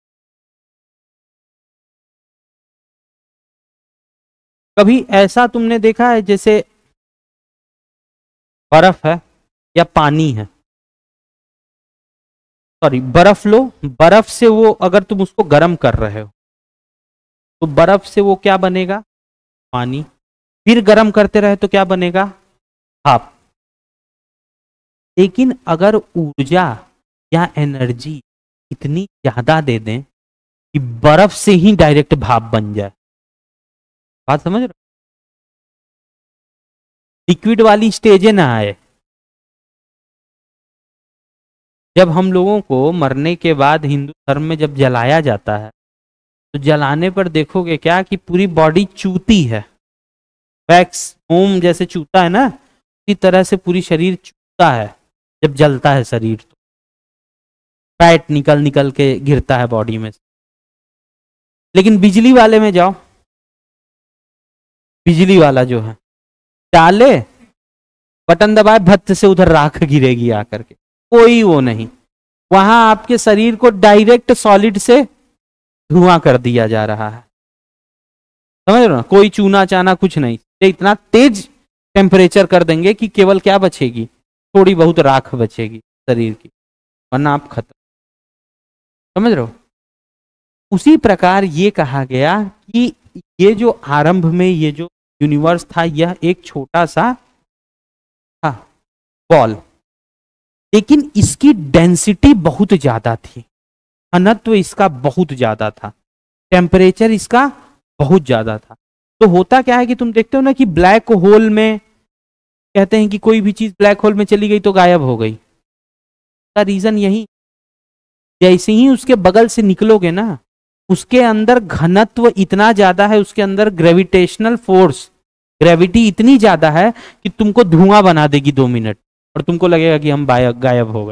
कभी ऐसा तुमने देखा है जैसे बर्फ है या पानी है, सॉरी बर्फ लो, बर्फ से वो अगर तुम उसको गर्म कर रहे हो तो बर्फ से वो क्या बनेगा? पानी। फिर गर्म करते रहे तो क्या बनेगा? भाप। लेकिन अगर ऊर्जा या एनर्जी इतनी ज्यादा दे दें कि बर्फ से ही डायरेक्ट भाप बन जाए, बात समझ रहे हो? लिक्विड वाली स्टेजें ना आए। जब हम लोगों को मरने के बाद हिंदू धर्म में जब जलाया जाता है तो जलाने पर देखोगे क्या कि पूरी बॉडी चूती है, वैक्स मोम जैसे चूता है ना, इसी तरह से पूरी शरीर चूता है जब जलता है शरीर, तो फैट निकल निकल के गिरता है बॉडी में। लेकिन बिजली वाले में जाओ, बिजली वाला जो है डाले बटन दबाए भत्त से उधर राख गिरेगी आकर के, कोई वो नहीं। वहां आपके शरीर को डायरेक्ट सॉलिड से धुआं कर दिया जा रहा है, समझ रहे हो ना, कोई चूना चाना कुछ नहीं, इतना तेज टेम्परेचर कर देंगे कि केवल क्या बचेगी, थोड़ी बहुत राख बचेगी शरीर की, वरना आप खत्म। समझ रहे हो? उसी प्रकार ये कहा गया कि ये जो आरंभ में ये जो यूनिवर्स था यह एक छोटा सा था बॉल, लेकिन इसकी डेंसिटी बहुत ज्यादा थी, घनत्व इसका बहुत ज्यादा था, टेम्परेचर इसका बहुत ज्यादा था। तो होता क्या है कि तुम देखते हो ना कि ब्लैक होल में कहते हैं कि कोई भी चीज ब्लैक होल में चली गई तो गायब हो गई, का रीजन यही, जैसे ही उसके बगल से निकलोगे ना उसके अंदर घनत्व इतना ज्यादा है, उसके अंदर ग्रेविटेशनल फोर्स, ग्रेविटी इतनी ज्यादा है कि तुमको धुआं बना देगी 2 मिनट और तुमको लगेगा कि हम गायब हो गए।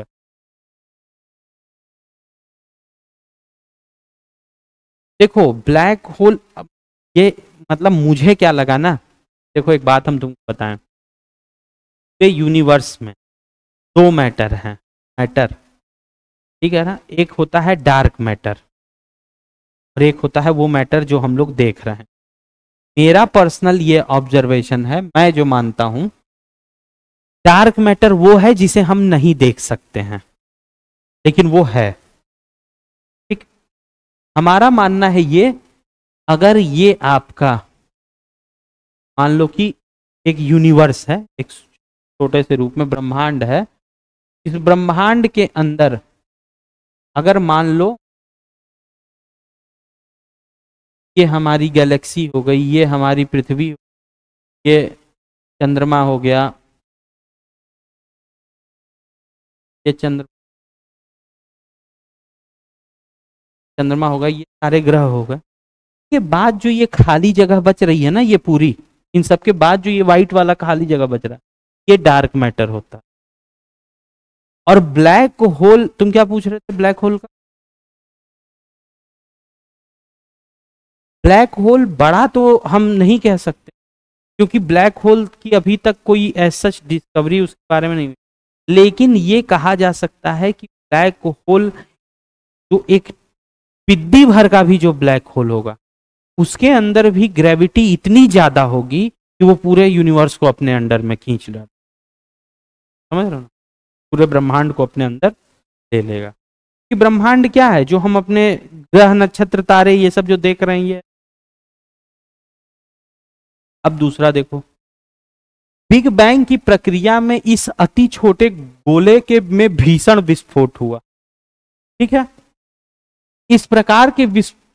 देखो ब्लैक होल, ये मतलब मुझे क्या लगा ना, देखो एक बात हम तुमको बताएं, ये यूनिवर्स में 2 मैटर हैं, मैटर, ठीक है ना, एक होता है डार्क मैटर और एक होता है वो मैटर जो हम लोग देख रहे हैं। मेरा पर्सनल ये ऑब्जर्वेशन है, मैं जो मानता हूं डार्क मैटर वो है जिसे हम नहीं देख सकते हैं, लेकिन वो है, ठीक। हमारा मानना है ये, अगर ये आपका मान लो कि एक यूनिवर्स है, एक छोटे से रूप में ब्रह्मांड है, इस ब्रह्मांड के अंदर अगर मान लो ये हमारी गैलेक्सी हो गई, ये हमारी पृथ्वी, ये चंद्रमा हो गया, ये चंद्रमा होगा, ये सारे ग्रह हो गए, के बाद जो ये खाली जगह बच रही है ना, ये पूरी, इन सब के बाद जो ये व्हाइट वाला खाली जगह बच रहा है, ये डार्क मैटर होता है। और ब्लैक होल, तुम क्या पूछ रहे थे ब्लैक होल का? ब्लैक होल बड़ा तो हम नहीं कह सकते, क्योंकि ब्लैक होल की अभी तक कोई ऐसा डिस्कवरी उसके बारे में नहीं हुई, लेकिन ये कहा जा सकता है कि ब्लैक होल जो एक पिद्दी भर का भी जो ब्लैक होल होगा उसके अंदर भी ग्रेविटी इतनी ज्यादा होगी कि वो पूरे यूनिवर्स को अपने अंडर में खींच डाले, समझ रहे हो ना, पूरे ब्रह्मांड को अपने अंदर ले लेगा। कि ब्रह्मांड क्या है, जो हम अपने ग्रह नक्षत्र तारे ये सब जो देख रहे हैं ये। अब दूसरा देखो, बिग बैंग की प्रक्रिया में इस अति छोटे गोले के में भीषण विस्फोट हुआ, ठीक है। इस प्रकार के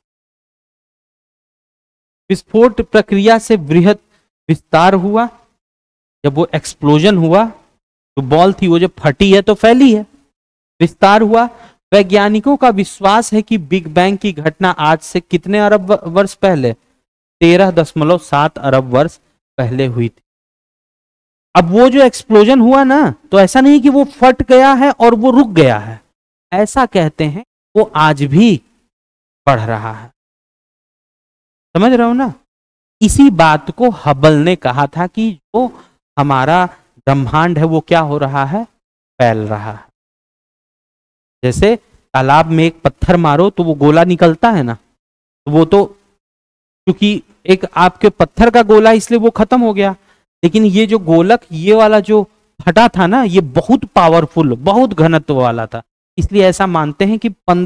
विस्फोट प्रक्रिया से बृहद विस्तार हुआ, जब वो एक्सप्लोजन हुआ तो बॉल थी वो जब फटी है तो फैली है, विस्तार हुआ। वैज्ञानिकों का विश्वास है कि बिग बैंग की घटना आज से कितने अरब वर्ष पहले, 13.7 अरब वर्ष पहले हुई थी। अब वो जो एक्सप्लोजन हुआ ना, तो ऐसा नहीं कि वो फट गया है और वो रुक गया है, ऐसा कहते हैं वो आज भी बढ़ रहा है, समझ रहे हो ना। इसी बात को हबल ने कहा था कि जो हमारा ब्रह्मांड है वो क्या हो रहा है, फैल रहा है। जैसे तालाब में एक पत्थर मारो तो वो गोला निकलता है ना, तो वो तो क्योंकि एक आपके पत्थर का गोला इसलिए वो खत्म हो गया, लेकिन ये जो गोलक ये वाला जो फटा था ना, ये बहुत पावरफुल, बहुत घनत्व वाला था, इसलिए ऐसा मानते हैं कि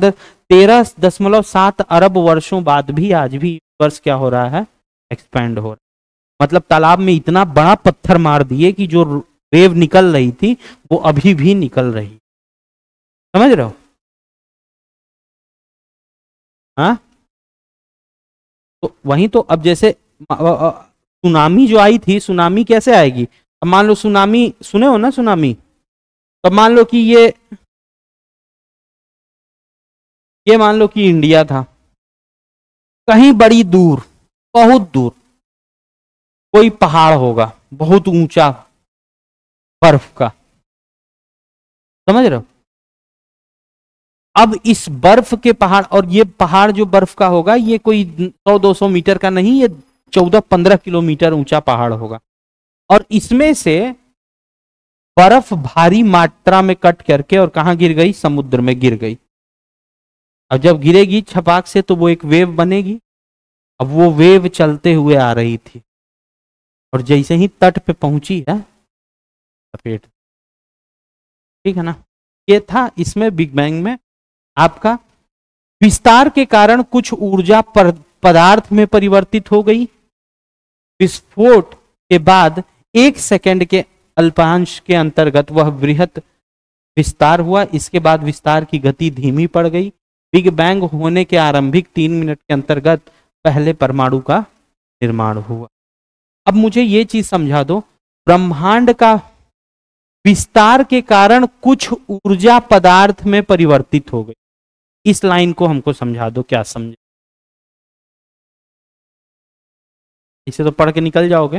13.7 अरब वर्षों बाद भी आज भी वर्ष क्या हो रहा है, एक्सपैंड हो रहा है। मतलब तालाब में इतना बड़ा पत्थर मार दिए कि जो वेव निकल रही थी वो अभी भी निकल रही, समझ रहे हो? हाँ, तो वही तो। अब जैसे सुनामी जो आई थी, सुनामी कैसे आएगी? अब मान लो सुनामी, सुने हो ना सुनामी, तो मान लो कि ये मान लो कि इंडिया था, कहीं बड़ी दूर, बहुत दूर कोई पहाड़ होगा, बहुत ऊंचा, बर्फ का, समझ रहे हो। अब इस बर्फ के पहाड़, और ये पहाड़ जो बर्फ का होगा ये कोई 100-200 मीटर का नहीं, ये 14-15 किलोमीटर ऊंचा पहाड़ होगा, और इसमें से बर्फ भारी मात्रा में कट करके और कहां गिर गई, समुद्र में गिर गई। अब जब गिरेगी छपाक से तो वो एक वेव बनेगी। अब वो वेव चलते हुए आ रही थी और जैसे ही तट पे पहुंची है लपेट, ठीक है ना। ये था इसमें बिग बैंग में आपका विस्तार के कारण कुछ ऊर्जा पदार्थ में परिवर्तित हो गई। विस्फोट के बाद 1 सेकंड के अल्पांश के अंतर्गत वह बृहत विस्तार हुआ। इसके बाद विस्तार की गति धीमी पड़ गई। बिग बैंग होने के आरंभिक 3 मिनट के अंतर्गत पहले परमाणु का निर्माण हुआ। अब मुझे ये चीज समझा दो, ब्रह्मांड का विस्तार के कारण कुछ ऊर्जा पदार्थ में परिवर्तित हो गई। इस लाइन को हमको समझा दो, क्या समझे। इसे तो पढ़ के निकल जाओगे।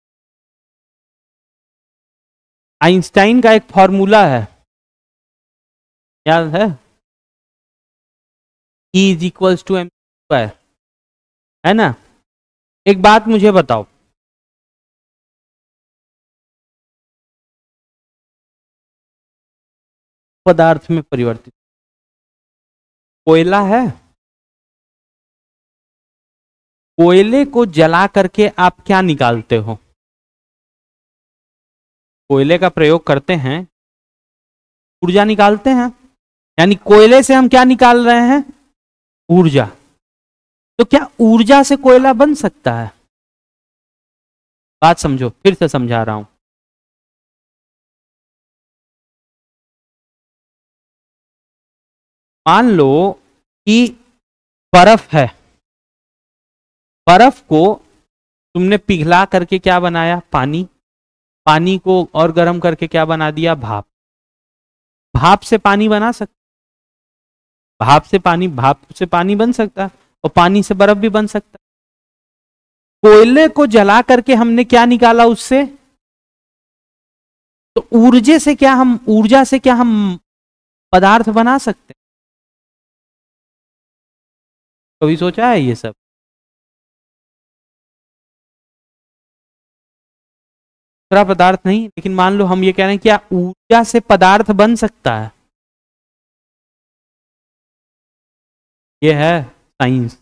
आइंस्टाइन का एक फॉर्मूला है, याद है, E = mc², है ना। एक बात मुझे बताओ, पदार्थ में परिवर्तित, कोयला है, कोयले को जला करके आप क्या निकालते हो। कोयले का प्रयोग करते हैं, ऊर्जा निकालते हैं, यानी कोयले से हम क्या निकाल रहे हैं, ऊर्जा। तो क्या ऊर्जा से कोयला बन सकता है। बात समझो, फिर से समझा रहा हूं। मान लो कि बर्फ है, बर्फ को तुमने पिघला करके क्या बनाया, पानी, पानी को और गर्म करके क्या बना दिया, भाप। भाप से पानी बना सकता, भाप से पानी बन सकता है, और पानी से बर्फ भी बन सकता है। कोयले को जला करके हमने क्या निकाला उससे, तो ऊर्जा से क्या हम पदार्थ बना सकते हैं। कभी सोचा है ये सब। दूसरा पदार्थ नहीं, लेकिन मान लो हम ये कह रहे हैं क्या ऊर्जा से पदार्थ बन सकता है। ये है साइंस।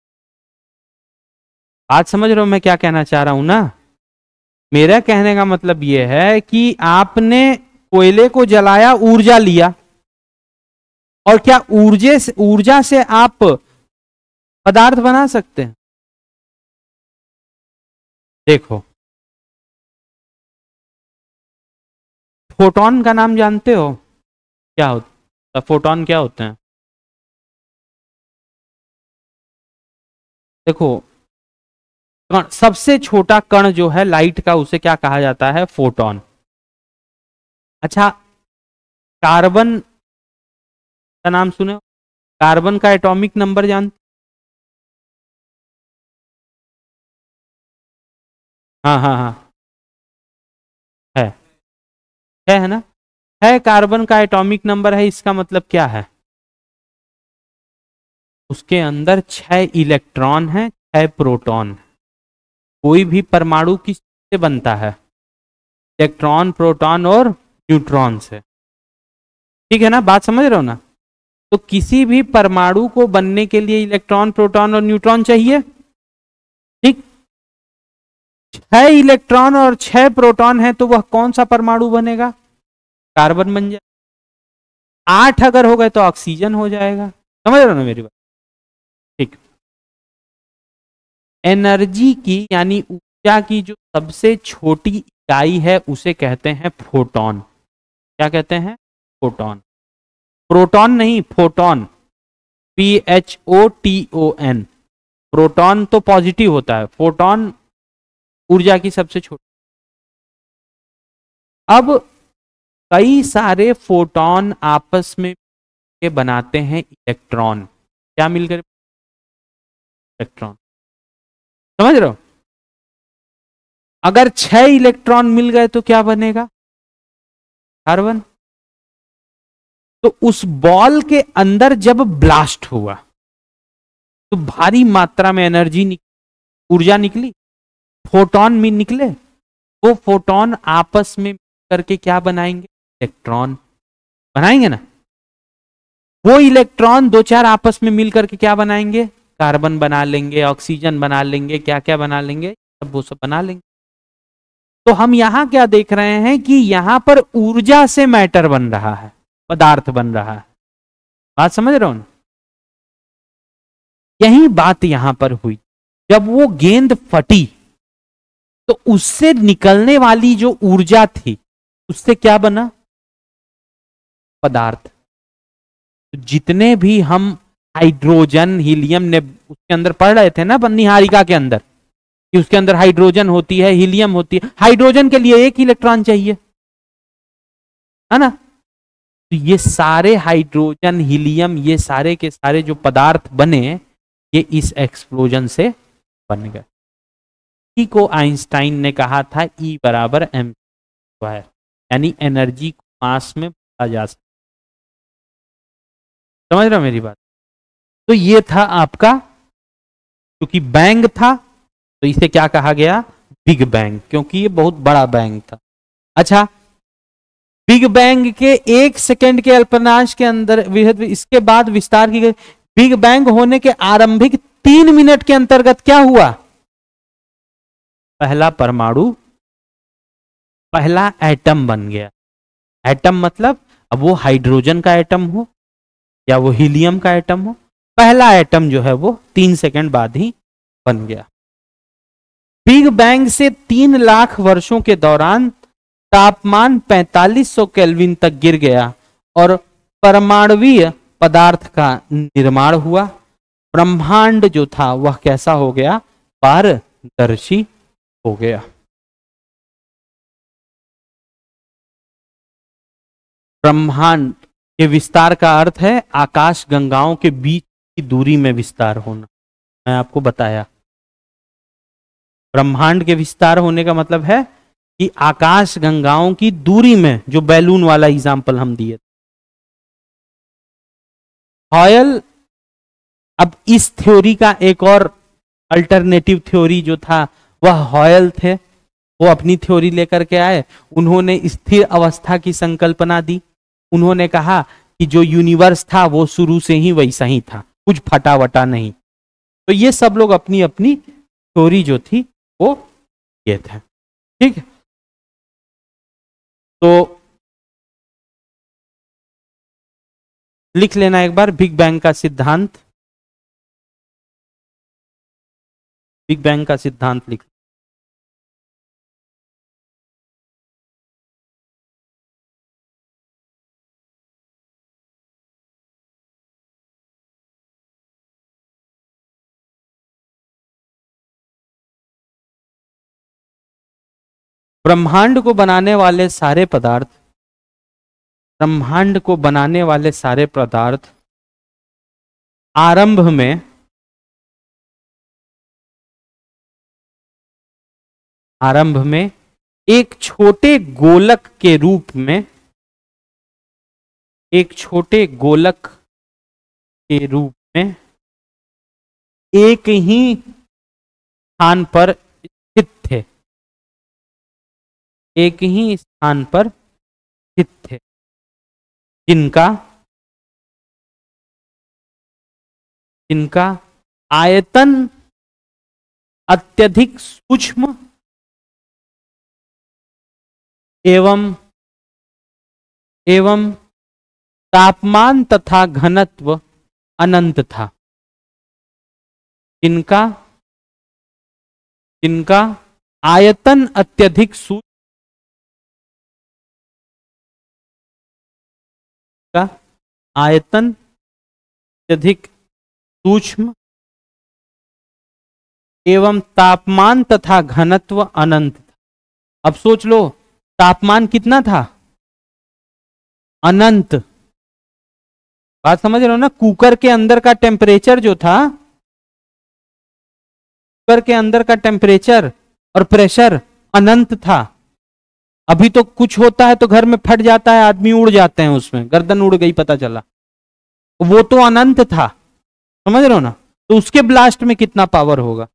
बात समझ रहे हो मैं क्या कहना चाह रहा हूं ना। मेरा कहने का मतलब यह है कि आपने कोयले को जलाया, ऊर्जा लिया, और क्या ऊर्जा से आप पदार्थ बना सकते हैं। देखो, फोटोन का नाम जानते हो, क्या होता, फोटोन क्या होते हैं। देखो, कण, सबसे छोटा कण जो है लाइट का, उसे क्या कहा जाता है, फोटोन। अच्छा, कार्बन का नाम सुने, कार्बन का एटॉमिक नंबर जानते। हाँ हाँ हाँ, है है ना, है, कार्बन का एटॉमिक नंबर है। इसका मतलब क्या है, उसके अंदर 6 इलेक्ट्रॉन है, 6 प्रोटॉन। कोई भी परमाणु किससे बनता है, इलेक्ट्रॉन, प्रोटॉन और न्यूट्रॉन से। ठीक है ना, बात समझ रहे हो ना। तो किसी भी परमाणु को बनने के लिए इलेक्ट्रॉन, प्रोटॉन और न्यूट्रॉन चाहिए। ठीक, 6 इलेक्ट्रॉन और 6 प्रोटॉन है, तो वह कौन सा परमाणु बनेगा, कार्बन बन जाए। 8 अगर हो गए तो ऑक्सीजन हो जाएगा। समझ रहे हो ना मेरी बात। ठीक, एनर्जी की यानी ऊर्जा की जो सबसे छोटी इकाई है उसे कहते हैं फोटॉन। क्या कहते हैं, फोटॉन। प्रोटॉन नहीं, फोटॉन, PHOTON। प्रोटॉन तो पॉजिटिव होता है, फोटॉन ऊर्जा की सबसे छोटी। अब कई सारे फोटॉन आपस में बनाते हैं इलेक्ट्रॉन। क्या मिलकर, इलेक्ट्रॉन। समझ रहे हो? अगर 6 इलेक्ट्रॉन मिल गए तो क्या बनेगा? कार्बन। तो उस बॉल के अंदर जब ब्लास्ट हुआ तो भारी मात्रा में एनर्जी ऊर्जा निकली, फोटोन में निकले। वो फोटोन आपस में करके क्या बनाएंगे? इलेक्ट्रॉन बनाएंगे ना। वो इलेक्ट्रॉन दो चार आपस में मिल करके क्या बनाएंगे? कार्बन बना लेंगे, ऑक्सीजन बना लेंगे, क्या क्या बना लेंगे, सब वो सब बना लेंगे। तो हम यहां क्या देख रहे हैं कि यहां पर ऊर्जा से मैटर बन रहा है, पदार्थ बन रहा है। बात समझ रहे हो ना? यही बात यहां पर हुई। जब वो गेंद फटी तो उससे निकलने वाली जो ऊर्जा थी उससे क्या बना? पदार्थ। तो जितने भी हम हाइड्रोजन, हीलियम ने उसके अंदर पढ़ रहे थे ना, निहारिका के अंदर, कि उसके अंदर हाइड्रोजन होती है, हीलियम होती है। हाइड्रोजन के लिए एक इलेक्ट्रॉन चाहिए, है ना? तो ये सारे हाइड्रोजन, हीलियम, ये सारे के सारे जो पदार्थ बने, ये इस एक्सप्लोजन से बन गए। ई को आइंस्टाइन ने कहा था E बराबर mc², यानी एनर्जी को मास में बदला जा सकता। समझ रहे हो मेरी बात? तो ये था आपका, क्योंकि बैंग था तो इसे क्या कहा गया? बिग बैंग, क्योंकि ये बहुत बड़ा बैंग था। अच्छा, बिग बैंग के 1 सेकेंड के अल्पनांश के अंदर इसके बाद विस्तार की गई। बिग बैंग होने के आरंभिक 3 मिनट के अंतर्गत क्या हुआ? पहला परमाणु, पहला एटम बन गया। एटम मतलब अब वो हाइड्रोजन का एटम हो या वो हीलियम का एटम हो, पहला एटम जो है वो 3 सेकंड बाद ही बन गया। बिग बैंग से 3 लाख वर्षों के दौरान तापमान 4500 केल्विन तक गिर गया और परमाणुवीय पदार्थ का निर्माण हुआ। ब्रह्मांड जो था वह कैसा हो गया? पारदर्शी हो गया। ब्रह्मांड के विस्तार का अर्थ है आकाश गंगाओं के बीच की दूरी में विस्तार होना। मैं आपको बताया, ब्रह्मांड के विस्तार होने का मतलब है कि आकाश गंगाओं की दूरी में, जो बैलून वाला एग्जांपल हम दिए। हॉयल, अब इस थ्योरी का एक और अल्टरनेटिव थ्योरी जो था वह हॉयल थे। वो अपनी थ्योरी लेकर के आए, उन्होंने स्थिर अवस्था की संकल्पना दी। उन्होंने कहा कि जो यूनिवर्स था वो शुरू से ही वैसा ही था, कुछ फटा वटा नहीं। तो ये सब लोग अपनी अपनी थ्योरी जो थी वो ये थे। ठीक है, तो लिख लेना एक बार बिग बैंग का सिद्धांत। बिग बैंग का सिद्धांत लिख। ब्रह्मांड को बनाने वाले सारे पदार्थ, ब्रह्मांड को बनाने वाले सारे पदार्थ आरंभ में एक छोटे गोलक के रूप में, एक छोटे गोलक के रूप में एक ही स्थान पर स्थित थे, एक ही स्थान पर स्थित थे, जिनका आयतन अत्यधिक सूक्ष्म एवं तापमान तथा घनत्व अनंत था। जिनका आयतन अत्यधिक सूक्ष्म, आयतन अत्यधिक सूक्ष्म एवं तापमान तथा घनत्व अनंत। अब सोच लो, तापमान कितना था? अनंत। बात समझ रहे हो ना? कुकर के अंदर का टेम्परेचर जो था कुकर के अंदर का टेम्परेचर और प्रेशर अनंत था। अभी तो कुछ होता है तो घर में फट जाता है, आदमी उड़ जाते हैं, उसमें गर्दन उड़ गई पता चला, वो तो अनंत था, समझ रहे हो ना। तो उसके ब्लास्ट में कितना पावर होगा।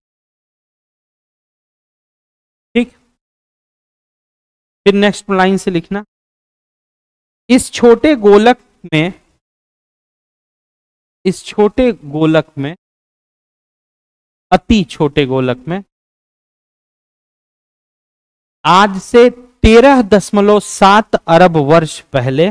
ठीक, फिर नेक्स्ट लाइन से लिखना, इस छोटे गोलक में अति छोटे गोलक में आज से 13.7 अरब वर्ष पहले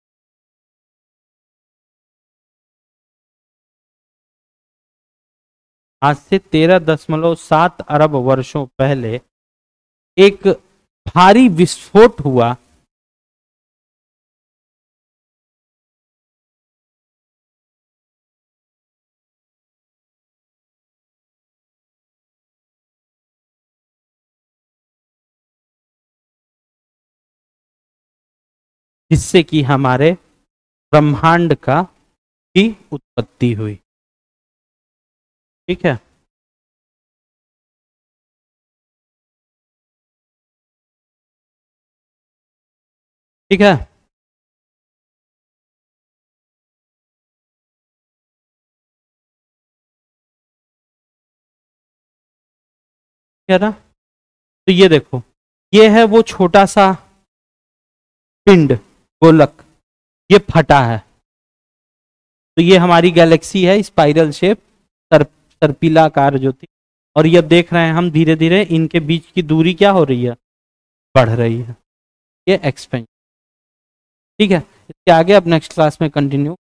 आज से 13.7 अरब वर्षों पहले एक भारी विस्फोट हुआ जिससे कि हमारे ब्रह्मांड की उत्पत्ति हुई। ठीक है, ठीक है। क्या था, तो ये देखो, ये है वो छोटा सा पिंड गोलक, ये फटा है, तो ये हमारी गैलेक्सी है, स्पाइरल शेप, सर्पिला आकार जो थी। और ये देख रहे हैं हम धीरे धीरे इनके बीच की दूरी क्या हो रही है, बढ़ रही है, ये एक्सपेंशन। ठीक है, इसके आगे अब नेक्स्ट क्लास में कंटिन्यू